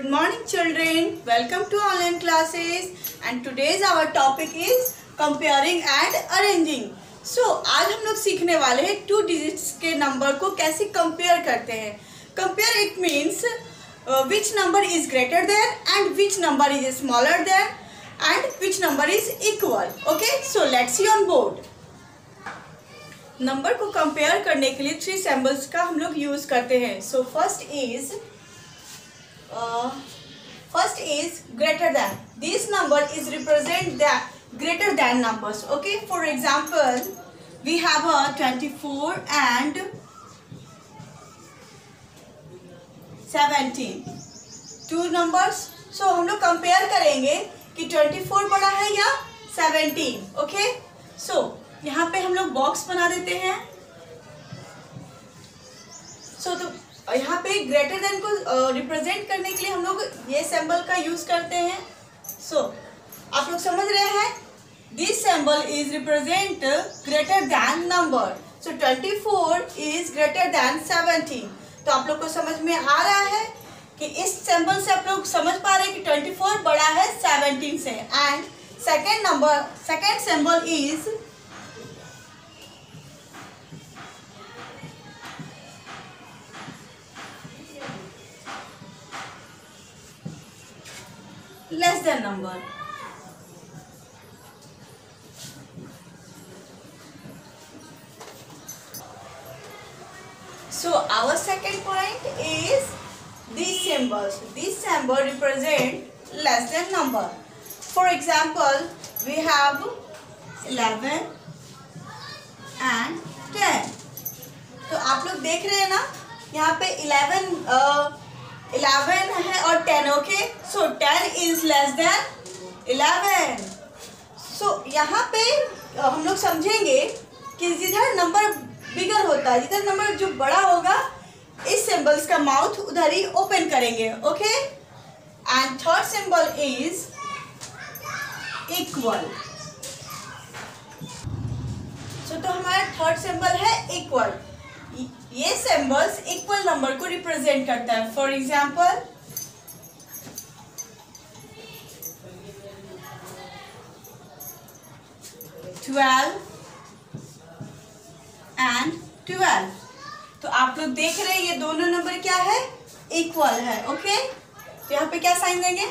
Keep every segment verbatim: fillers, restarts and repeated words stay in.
Good morning children, welcome to online classes and today's our topic is comparing and arranging. So आज हम लोग सीखने वाले हैं टू डिजिट्स के नंबर को कैसे कंपेयर करते हैं. Compare it means which number is greater than and which number is smaller than and which number is equal. Okay, so let's see on board. Number को कंपेयर करने के लिए three symbols का हम लोग यूज करते हैं. So first is Uh, first is greater than. This number is represent the greater than numbers. Okay, for example we have a twenty-four and seventeen, two numbers. So हम लोग compare करेंगे कि twenty-four बड़ा है या seventeen. Okay, so यहाँ पे हम लोग बॉक्स बना देते हैं. so तो यहाँ पे ग्रेटर देन को रिप्रेजेंट uh, करने के लिए हम लोग ये सिंबल का यूज करते हैं. सो so, आप लोग समझ रहे हैं, this symbol is represent greater than number. So twenty-four is greater than seventeen. तो आप लोग को समझ में आ रहा है कि इस सिंबल से आप लोग समझ पा रहे हैं कि twenty-four बड़ा है seventeen से. And second number second symbol is less than number. So our second point is these symbols. These symbol represent less than number. For example, we have eleven and ten. तो आप लोग देख रहे हैं ना, यहाँ पे eleven uh, इलेवन है और ten. Okay, so ten is less than eleven. So यहाँ पे हम लोग समझेंगे कि जिधर नंबर बिगर होता है, जिधर नंबर जो बड़ा होगा, इस सिंबल्स का माउथ उधर ही ओपन करेंगे. Okay, and third symbol is equal. So तो हमारा थर्ड सिंबल है इक्वल. ये सिंबल्स इक्वल नंबर को रिप्रेजेंट करता है. For example twelve and twelve. तो आप लोग देख रहे हैं ये दोनों नंबर क्या है, इक्वल है. ओके, तो यहाँ पे क्या साइन देंगे,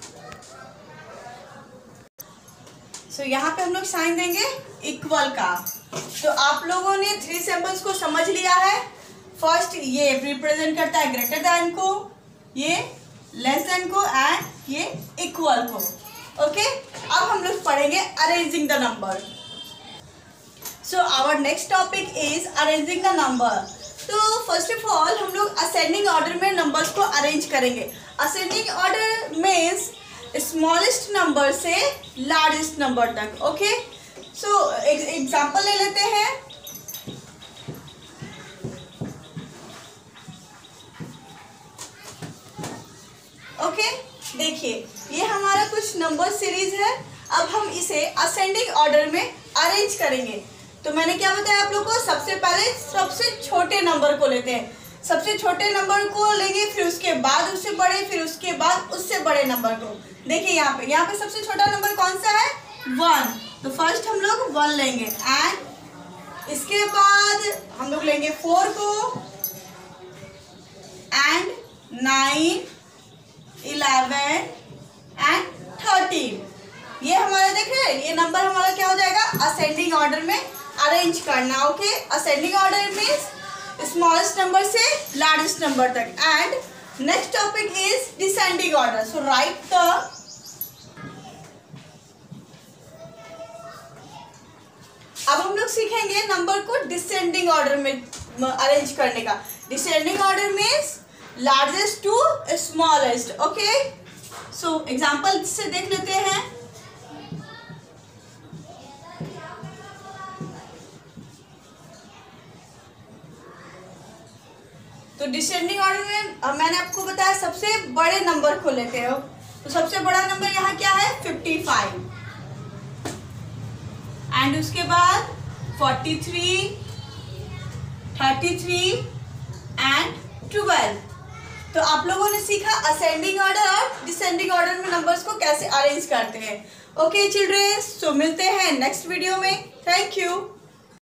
सो so, यहाँ पे हम लोग साइन देंगे इक्वल का. तो आप लोगों ने थ्री सिंबल्स को समझ लिया है. फर्स्ट ये रिप्रेजेंट करता है ग्रेटर देन को, ये लेस देन को एंड ये इक्वल को. ओके, अब हम लोग पढ़ेंगे arranging the number. So our next topic is arranging the number. तो फर्स्ट ऑफ ऑल हम लोग असेंडिंग ऑर्डर में नंबर्स को अरेंज करेंगे. Ascending order means smallest number से लार्जेस्ट नंबर तक. ओके, सो एग्जाम्पल ले लेते हैं. ओके okay, देखिए ये हमारा कुछ नंबर सीरीज है. अब हम इसे असेंडिंग ऑर्डर में अरेंज करेंगे. तो मैंने क्या बताया आप लोगों को, सबसे पहले सबसे छोटे नंबर को लेते हैं. सबसे छोटे नंबर को लेंगे, फिर उसके बाद उससे बड़े, फिर उसके बाद उससे बड़े नंबर को. देखिए यहाँ पे यहाँ पे सबसे छोटा नंबर कौन सा है, वन. तो फर्स्ट हम लोग वन लेंगे एंड इसके बाद हम लोग लेंगे फोर को and nine, eleven and thirteen. ये हमारा देख रहे हैं, ये नंबर हमारा क्या हो जाएगा, असेंडिंग ऑर्डर में अरेंज करना. Okay, ascending order means smallest number से लार्जेस्ट नंबर तक. And next topic is descending order. So right the अब हम लोग सीखेंगे नंबर को डिसेंडिंग ऑर्डर में अरेंज करने का. Descending order means largest to smallest. Okay, so example से देख लेते हैं. तो डिसेंडिंग ऑर्डर में मैंने आपको बताया सबसे बड़े नंबर को लेते हो. तो सबसे बड़ा नंबर यहाँ क्या है, फिफ्टी फाइव. एंड उसके बाद forty three, thirty three and twelve. तो आप लोगों ने सीखा असेंडिंग ऑर्डर और डिसेंडिंग ऑर्डर में नंबर्स को कैसे अरेंज करते हैं। ओके चिल्ड्रेन, सो मिलते हैं नेक्स्ट वीडियो में। Thank you.